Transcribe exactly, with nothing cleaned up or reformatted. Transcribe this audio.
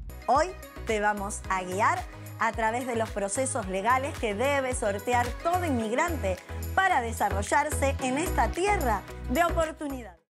Hoy te vamos a guiar a través de los procesos legales que debe sortear todo inmigrante para desarrollarse en esta tierra de oportunidades.